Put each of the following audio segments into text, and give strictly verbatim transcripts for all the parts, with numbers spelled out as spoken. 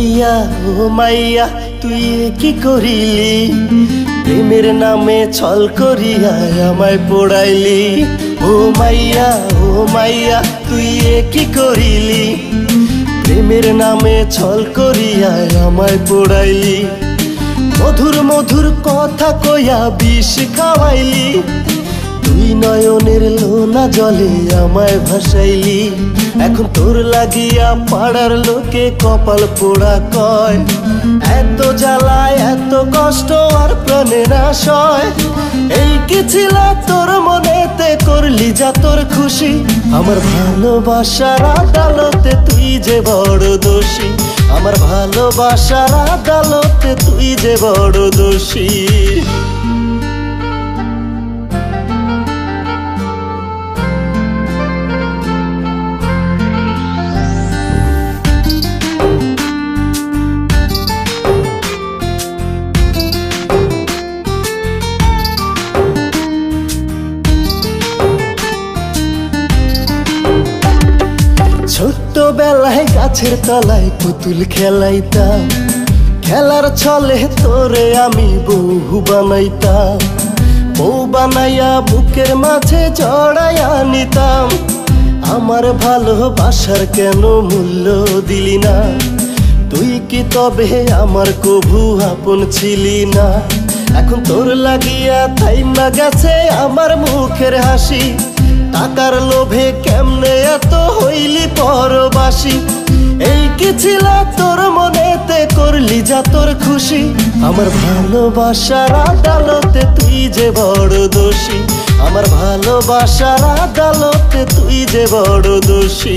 মাইয়া ও মাইয়া তুই কি করিলি, প্রেমের নামে ছল করিয়া আমায় পোড়াইলি। ও মাইয়া ও মাইয়া তুই কি করিলি, প্রেমের নামে ছল করিয়া আমায় পোড়াইলি। মধুর মধুর কথা কইয়া বিষ খাওয়াইলি, তুই নয়নের লোনা জলে আমায় ভাসাইলি। এখন তোর লাগিয়া পাড়ার লোকে কপাল পোড়া কয়, এত জ্বালায় এত কষ্ট আর প্রাণে নাশয়। এই কি ছিল তোর মনেতে, করলি যা তোর খুশি। আমার ভালোবাসার আদালতে তুই যে বড় দোষী, আমার ভালোবাসার আদালতে তুই যে বড় দোষী। ছোট্টবেলায় গাছের তলায় পুতুল খেলাইতাম, খেলার ছলে তোরে আমি বউ বানাইতাম। বউ বানাইয়া বুকের মাঝে জড়াইয়া নিতাম। আমার ভালোবাসার কেন মূল্য দিলি না, তুই কি তবে আমার কভু আপন ছিলি না। এখন তোর লাগিয়া থাইমা গেছে আমার মুখের হাসি, টাকার লোভে কেমনে এত হইলি পরবাসী। এই কি ছিল তোর মনেতে, করলি যা তোর খুশি। আমার ভালোবাসার আদালতে তুই যে বড় দোষী, আমার ভালোবাসার আদালতে তুই যে বড় দোষী।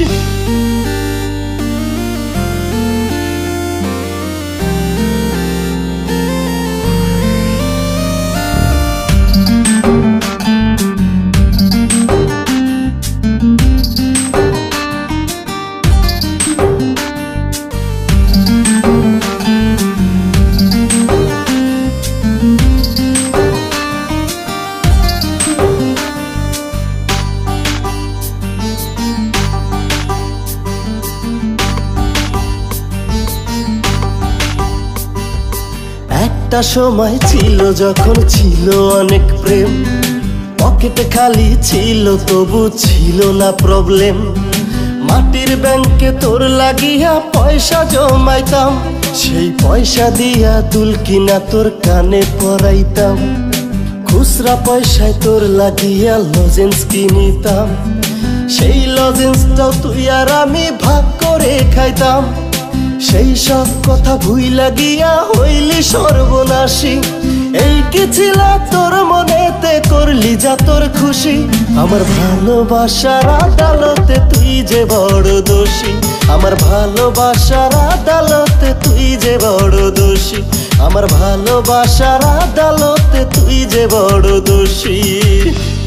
একটা সময় ছিল যখন ছিল অনেক প্রেম, পকেটে খালি ছিল তবু ছিল না প্রবলেম। মাটির ব্যাংকে তোর লাগিয়া পয়সা জমাইতাম, সেই পয়সা দিয়া দুল কিনা তোর কানে পরাইতাম। খুচরা পয়সায় তোর লাগিয়া লজেন্স কিনিতাম, সেই লজেন্সটাও তুই আর আমি ভাগ করে খাইতাম। সেই সব কথা ভুইলা গিয়া হইলি সর্বনাশী। এই কি ছিল তোর মনেতে, করলি যা তোর খুশি। আমার ভালোবাসার আদালতে তুই যে বড় দোষী, আমার ভালোবাসার আদালতে তুই যে বড় দোষী, আমার ভালোবাসার আদালতে তুই যে বড় দোষী।